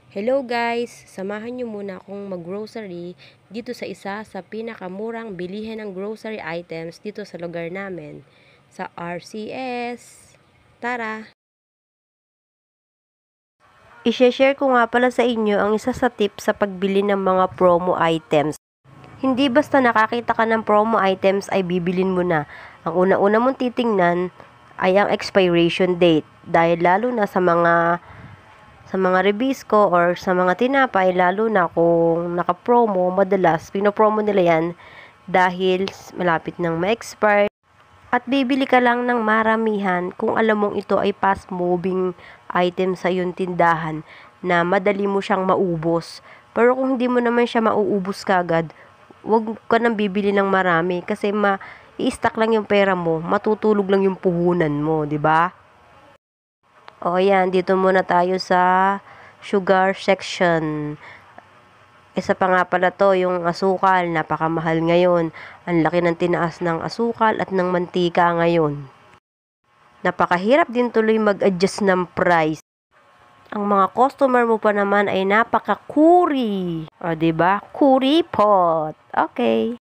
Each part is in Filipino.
Hello guys! Samahan nyo muna akong mag-grocery dito sa isa sa pinakamurang bilihan ng grocery items dito sa lugar namin, sa RCS. Tara! I-share ko nga pala sa inyo ang isa sa tips sa pagbili ng mga promo items. Hindi basta nakakita ka ng promo items ay bibilin mo na. Ang una-una mong titingnan ay ang expiration date dahil lalo na sa mga rebisco or sa mga tinapay, lalo na kung naka-promo, madalas pinopromo nila yan dahil malapit nang ma-expire. At bibili ka lang ng maramihan kung alam mong ito ay fast-moving item sa iyong tindahan na madali mo siyang maubos. Pero kung hindi mo naman siya mauubos kagad, wag ka nang bibili ng marami kasi i-stack lang yung pera mo, matutulog lang yung puhunan mo, 'di ba? O yan, dito muna tayo sa sugar section. Isa pa nga pala to, yung asukal, napakamahal ngayon. Ang laki ng tinaas ng asukal at ng mantika ngayon. Napakahirap din tuloy mag-adjust ng price. Ang mga customer mo pa naman ay napaka-kuri. O diba? Kuripot. Okay.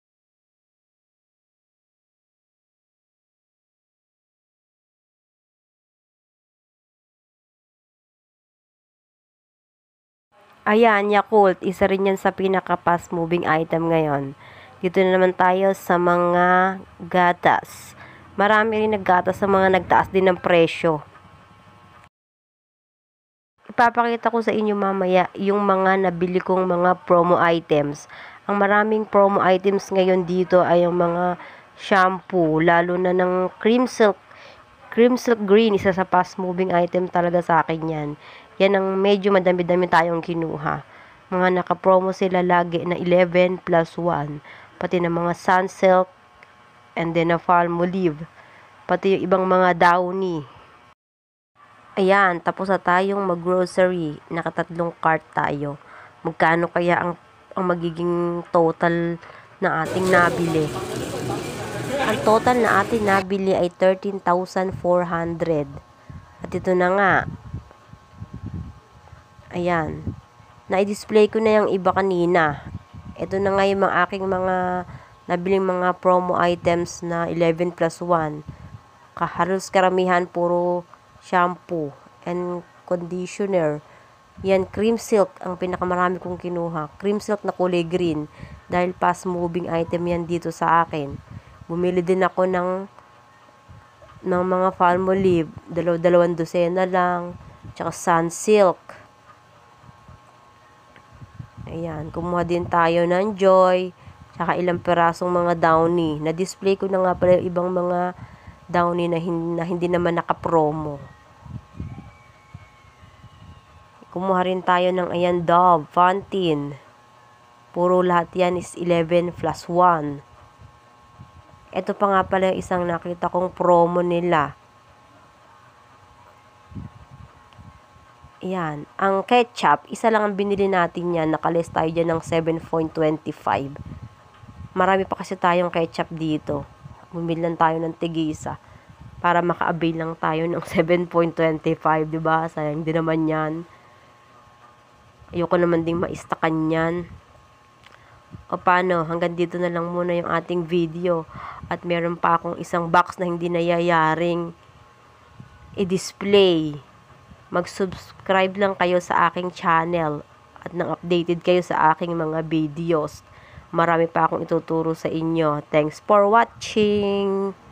Ayan, Yakult, isa rin yan sa pinaka-fast moving item ngayon. Dito na naman tayo sa mga gatas. Marami rin naggatas sa mga nagtaas din ng presyo. Ipapakita ko sa inyo mamaya yung mga nabili kong mga promo items. Ang maraming promo items ngayon dito ay yung mga shampoo, lalo na ng cream silk. Cream silk green, isa sa fast moving item talaga sa akin yan. Yan ang medyo madami-dami tayong kinuha. Mga naka-promo sila lagi na 11 plus 1. Pati na mga Sunsilk and then na Palmolive. Pati yung ibang mga Downy. Ayan, tapos na tayong mag-grocery. Nakatatlong cart tayo. Magkano kaya ang magiging total na ating nabili? Ang total na ating nabili ay 13,400. At ito na nga. Ayan. Na-display ko na yung iba kanina. Ito na nga yung mga aking mga nabiling mga promo items na 11 plus 1. Halos karamihan puro shampoo and conditioner. Yan, cream silk ang pinakamarami kong kinuha. Cream silk na kulay green. Dahil fast moving item yan dito sa akin. Bumili din ako ng mga Palmolive. Dalawang dosena lang. Tsaka Sunsilk. Ayan, kumuha din tayo ng Joy, tsaka ilang perasong mga Downy. Na-display ko na nga pala yung ibang mga Downy na hindi naman naka-promo. Kumuha rin tayo ng ayan, Dove, Pantene. Puro lahat yan is 11 plus 1. Ito pa nga pala yung isang nakita kong promo nila. Yan. Ang ketchup, isa lang ang binili natin yan. Nakalist tayo dyan ng 7.25. Marami pa kasi tayong ketchup dito. Bumili lang tayo ng tigisa. Para maka-avail lang tayo ng 7.25. Diba? Sayang din naman yan. Ayoko naman ding maistakan yan. O paano? Hanggang dito na lang muna yung ating video. At meron pa akong isang box na hindi nayayaring i-display. Mag-subscribe lang kayo sa aking channel at nang updated kayo sa aking mga videos. Marami pa akong ituturo sa inyo. Thanks for watching!